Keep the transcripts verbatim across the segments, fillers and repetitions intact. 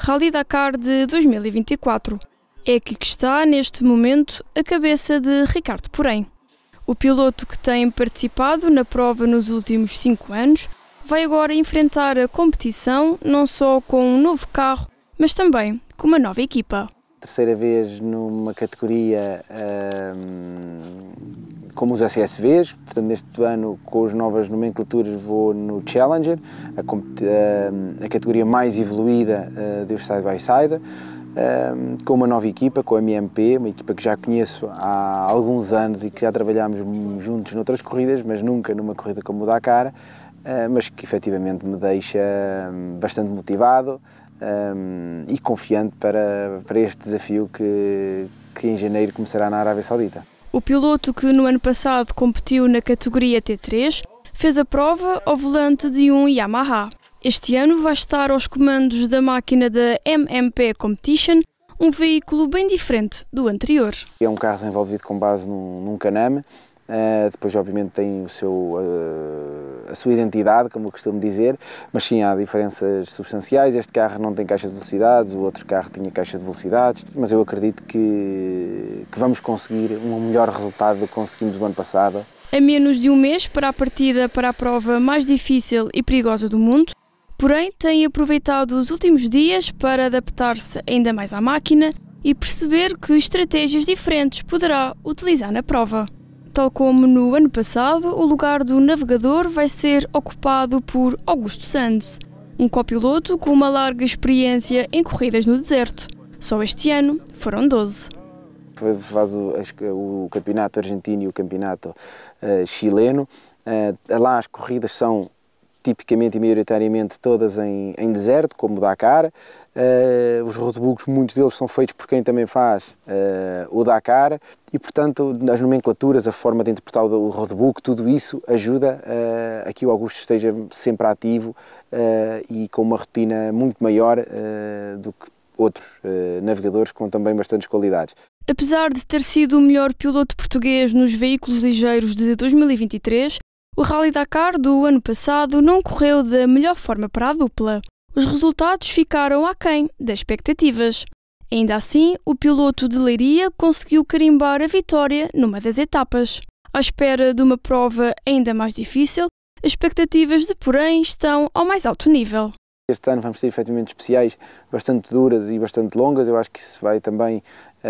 Rally Dakar de dois mil e vinte e quatro. É aqui que está, neste momento, a cabeça de Ricardo Porém. O piloto que tem participado na prova nos últimos cinco anos vai agora enfrentar a competição não só com um novo carro, mas também com uma nova equipa. Terceira vez numa categoria um, como os S S Vs, portanto neste ano com as novas nomenclaturas vou no Challenger, a, a, a categoria mais evoluída uh, do Side by Side, um, com uma nova equipa, com a M M P, uma equipa que já conheço há alguns anos e que já trabalhámos juntos noutras corridas, mas nunca numa corrida como o Dakar, uh, mas que efetivamente me deixa bastante motivado Um, e confiante para, para este desafio que, que em janeiro começará na Arábia Saudita. O piloto que no ano passado competiu na categoria T três fez a prova ao volante de um Yamaha. Este ano vai estar aos comandos da máquina da M M P Competition, um veículo bem diferente do anterior. É um carro desenvolvido com base num, num Can-Am. Uh, depois obviamente tem o seu, uh, a sua identidade, como eu costumo dizer, mas sim há diferenças substanciais. Este carro não tem caixa de velocidades, o outro carro tinha caixa de velocidades, mas eu acredito que, que vamos conseguir um melhor resultado do que conseguimos no ano passado. A menos de um mês para a partida para a prova mais difícil e perigosa do mundo, porém tem aproveitado os últimos dias para adaptar-se ainda mais à máquina e perceber que estratégias diferentes poderá utilizar na prova. Tal como no ano passado, o lugar do navegador vai ser ocupado por Augusto Sanz, um copiloto com uma larga experiência em corridas no deserto. Só este ano foram doze. Faz o, o campeonato argentino e o campeonato uh, chileno. Uh, lá as corridas são tipicamente e maioritariamente todas em, em deserto, como o Dakar. Uh, os roadbooks, muitos deles são feitos por quem também faz uh, o Dakar e, portanto, as nomenclaturas, a forma de interpretar o roadbook, tudo isso ajuda uh, a que o Augusto esteja sempre ativo uh, e com uma rotina muito maior uh, do que outros uh, navegadores com também bastantes qualidades. Apesar de ter sido o melhor piloto português nos veículos ligeiros de dois mil e vinte e três, o Rally Dakar do ano passado não correu da melhor forma para a dupla. Os resultados ficaram aquém das expectativas. Ainda assim, o piloto de Leiria conseguiu carimbar a vitória numa das etapas. À espera de uma prova ainda mais difícil, as expectativas de Porém estão ao mais alto nível. Este ano vamos ter efetivamente especiais bastante duras e bastante longas. Eu acho que isso vai também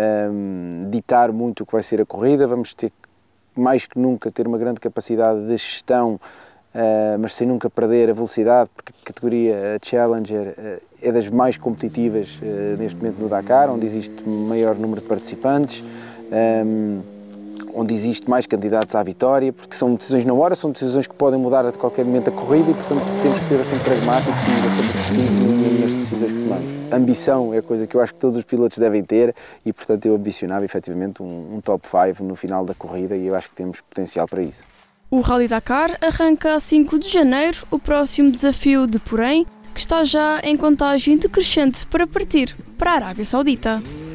um, ditar muito o que vai ser a corrida. Vamos ter mais que nunca ter uma grande capacidade de gestão, uh, mas sem nunca perder a velocidade, porque a categoria Challenger uh, é das mais competitivas uh, neste momento no Dakar, onde existe maior número de participantes, um, onde existe mais candidatos à vitória, porque são decisões na hora, são decisões que podem mudar a qualquer momento a corrida e, portanto, temos que ser bastante pragmáticos e bastante assertivos nas decisões que tomamos. A ambição é a coisa que eu acho que todos os pilotos devem ter e, portanto, eu ambicionava efetivamente um, um top cinco no final da corrida e eu acho que temos potencial para isso. O Rally Dakar arranca a cinco de janeiro o próximo desafio de Porém, que está já em contagem decrescente para partir para a Arábia Saudita.